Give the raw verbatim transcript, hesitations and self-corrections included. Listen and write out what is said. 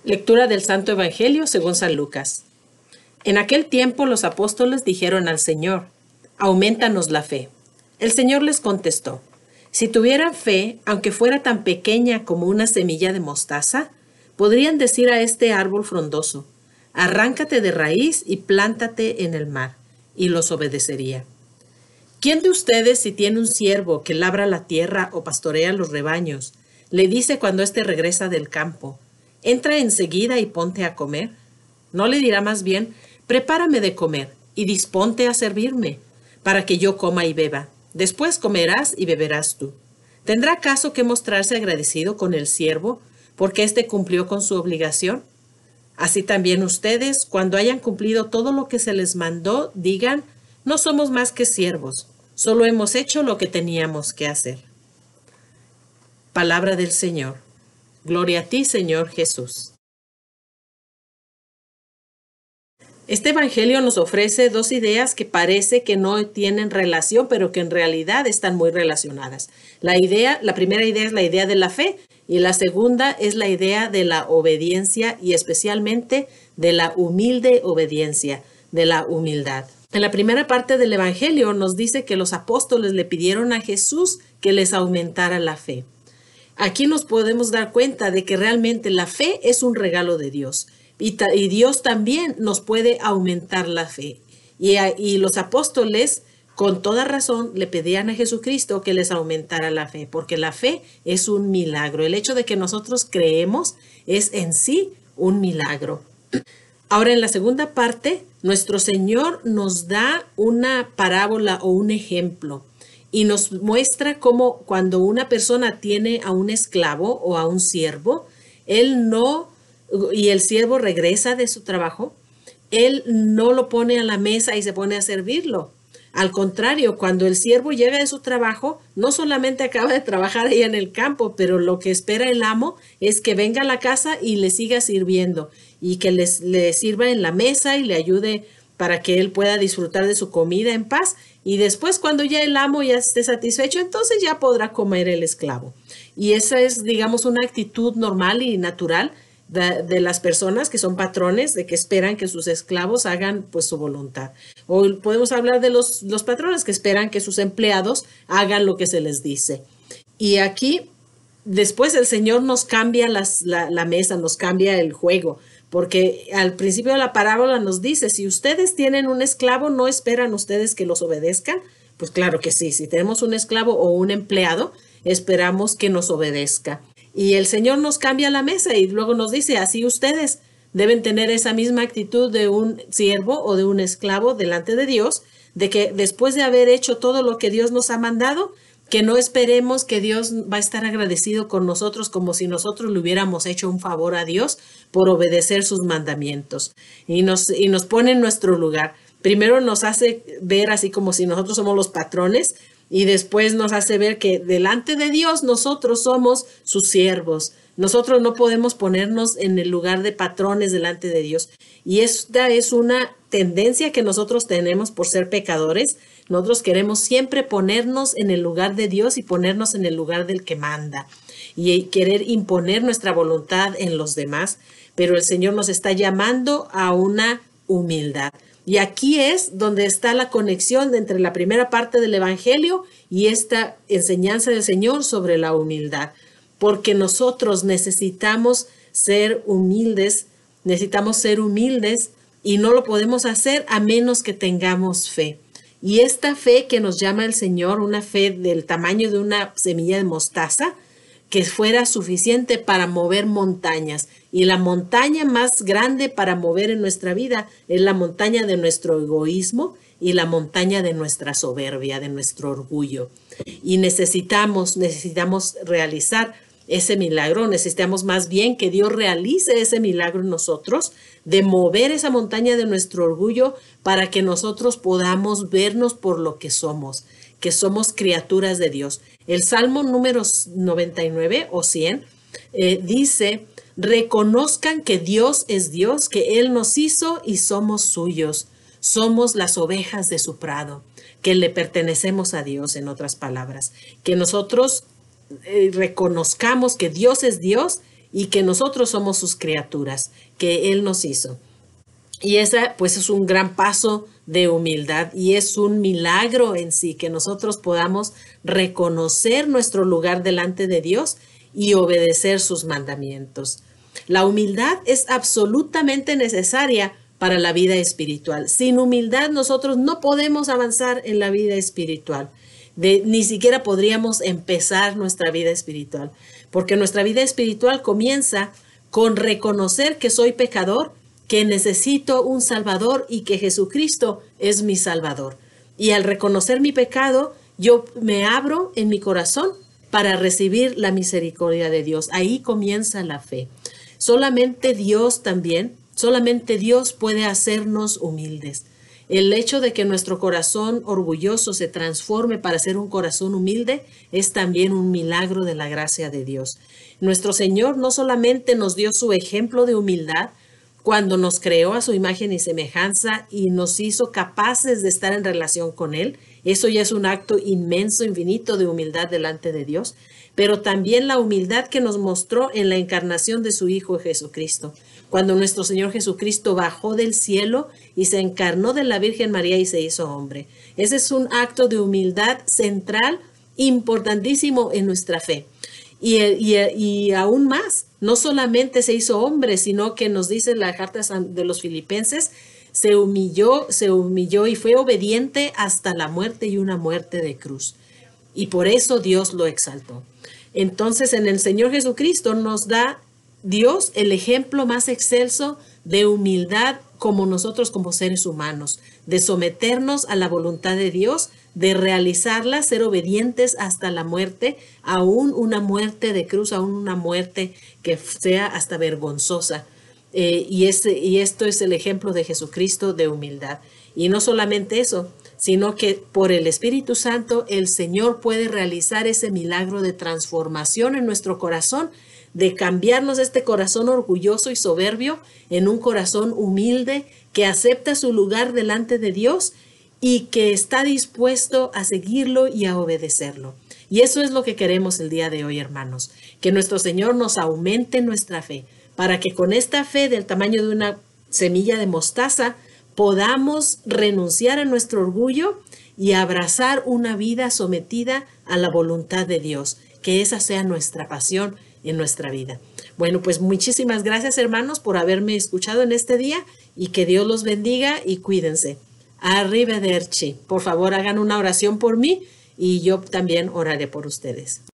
Lectura del Santo Evangelio según San Lucas. En aquel tiempo los apóstoles dijeron al Señor: «Aumentanos la fe». El Señor les contestó: «Si tuvieran fe, aunque fuera tan pequeña como una semilla de mostaza, podrían decir a este árbol frondoso: arráncate de raíz y plántate en el mar, y los obedecería». ¿Quién de ustedes, si tiene un siervo que labra la tierra o pastorea los rebaños, le dice cuando éste regresa del campo: entra enseguida y ponte a comer? ¿No le dirá más bien: prepárame de comer y disponte a servirme, para que yo coma y beba? Después comerás y beberás tú. ¿Tendrá acaso que mostrarse agradecido con el siervo porque éste cumplió con su obligación? Así también ustedes, cuando hayan cumplido todo lo que se les mandó, digan: no somos más que siervos, solo hemos hecho lo que teníamos que hacer. Palabra del Señor. Gloria a ti, Señor Jesús. Este evangelio nos ofrece dos ideas que parece que no tienen relación, pero que en realidad están muy relacionadas. La idea, la primera idea es la idea de la fe y la segunda es la idea de la obediencia y especialmente de la humilde obediencia, de la humildad. En la primera parte del evangelio nos dice que los apóstoles le pidieron a Jesús que les aumentara la fe. Aquí nos podemos dar cuenta de que realmente la fe es un regalo de Dios y, y Dios también nos puede aumentar la fe. Y, y los apóstoles con toda razón le pedían a Jesucristo que les aumentara la fe, porque la fe es un milagro. El hecho de que nosotros creemos es en sí un milagro. Ahora, en la segunda parte, nuestro Señor nos da una parábola o un ejemplo y nos muestra cómo cuando una persona tiene a un esclavo o a un siervo, él no, y el siervo regresa de su trabajo, él no lo pone a la mesa y se pone a servirlo. Al contrario, cuando el siervo llega de su trabajo, no solamente acaba de trabajar ahí en el campo, pero lo que espera el amo es que venga a la casa y le siga sirviendo y que les, le sirva en la mesa y le ayude para que él pueda disfrutar de su comida en paz. Y después, cuando ya el amo ya esté satisfecho, entonces ya podrá comer el esclavo. Y esa es, digamos, una actitud normal y natural de, de las personas que son patrones, de que esperan que sus esclavos hagan pues su voluntad. O podemos hablar de los, los patrones que esperan que sus empleados hagan lo que se les dice. Y aquí, después el Señor nos cambia las, la, la mesa, nos cambia el juego. Porque al principio de la parábola nos dice, si ustedes tienen un esclavo, ¿no esperan ustedes que los obedezcan? Pues claro que sí, si tenemos un esclavo o un empleado, esperamos que nos obedezca. Y el Señor nos cambia la mesa y luego nos dice, así ustedes deben tener esa misma actitud de un siervo o de un esclavo delante de Dios, de que después de haber hecho todo lo que Dios nos ha mandado, que no esperemos que Dios va a estar agradecido con nosotros como si nosotros le hubiéramos hecho un favor a Dios por obedecer sus mandamientos. Y nos, y nos pone en nuestro lugar. Primero nos hace ver así como si nosotros somos los patrones y después nos hace ver que delante de Dios nosotros somos sus siervos. Nosotros no podemos ponernos en el lugar de patrones delante de Dios. Y esta es una tendencia que nosotros tenemos por ser pecadores. Nosotros queremos siempre ponernos en el lugar de Dios y ponernos en el lugar del que manda y querer imponer nuestra voluntad en los demás, pero el Señor nos está llamando a una humildad. Y aquí es donde está la conexión entre la primera parte del Evangelio y esta enseñanza del Señor sobre la humildad, porque nosotros necesitamos ser humildes, necesitamos ser humildes y no lo podemos hacer a menos que tengamos fe. Y esta fe que nos llama el Señor, una fe del tamaño de una semilla de mostaza, que fuera suficiente para mover montañas. Y la montaña más grande para mover en nuestra vida es la montaña de nuestro egoísmo y la montaña de nuestra soberbia, de nuestro orgullo. Y necesitamos, necesitamos realizar ese milagro, necesitamos más bien que Dios realice ese milagro en nosotros, de mover esa montaña de nuestro orgullo para que nosotros podamos vernos por lo que somos, que somos criaturas de Dios. El Salmo número noventa y nueve o cien eh, dice, reconozcan que Dios es Dios, que Él nos hizo y somos suyos. Somos las ovejas de su prado, que le pertenecemos a Dios, en otras palabras. Que nosotros eh, reconozcamos que Dios es Dios y que nosotros somos sus criaturas, que Él nos hizo. Y esa pues es un gran paso de humildad y es un milagro en sí que nosotros podamos reconocer nuestro lugar delante de Dios y obedecer sus mandamientos. La humildad es absolutamente necesaria para la vida espiritual. Sin humildad nosotros no podemos avanzar en la vida espiritual. De, ni siquiera podríamos empezar nuestra vida espiritual, porque nuestra vida espiritual comienza con reconocer que soy pecador, que necesito un Salvador y que Jesucristo es mi Salvador. Y al reconocer mi pecado, yo me abro en mi corazón para recibir la misericordia de Dios. Ahí comienza la fe. Solamente Dios también, solamente Dios puede hacernos humildes. El hecho de que nuestro corazón orgulloso se transforme para ser un corazón humilde es también un milagro de la gracia de Dios. Nuestro Señor no solamente nos dio su ejemplo de humildad cuando nos creó a su imagen y semejanza y nos hizo capaces de estar en relación con Él. Eso ya es un acto inmenso, infinito de humildad delante de Dios, pero también la humildad que nos mostró en la encarnación de su Hijo Jesucristo. Cuando nuestro Señor Jesucristo bajó del cielo y se encarnó de la Virgen María y se hizo hombre. Ese es un acto de humildad central, importantísimo en nuestra fe. Y, y, y aún más, no solamente se hizo hombre, sino que nos dice la carta de los Filipenses, se humilló, se humilló y fue obediente hasta la muerte y una muerte de cruz. Y por eso Dios lo exaltó. Entonces, en el Señor Jesucristo nos da Dios el ejemplo más excelso de humildad como nosotros como seres humanos, de someternos a la voluntad de Dios, de realizarla, ser obedientes hasta la muerte, aún una muerte de cruz, aún una muerte que sea hasta vergonzosa. Eh, y, ese, y esto es el ejemplo de Jesucristo de humildad. Y no solamente eso, sino que por el Espíritu Santo el Señor puede realizar ese milagro de transformación en nuestro corazón, de cambiarnos este corazón orgulloso y soberbio en un corazón humilde que acepta su lugar delante de Dios y que está dispuesto a seguirlo y a obedecerlo. Y eso es lo que queremos el día de hoy, hermanos, que nuestro Señor nos aumente nuestra fe, para que con esta fe del tamaño de una semilla de mostaza podamos renunciar a nuestro orgullo y abrazar una vida sometida a la voluntad de Dios, que esa sea nuestra pasión en nuestra vida. Bueno, pues muchísimas gracias, hermanos, por haberme escuchado en este día y que Dios los bendiga y cuídense. Arrivederci. Por favor, hagan una oración por mí y yo también oraré por ustedes.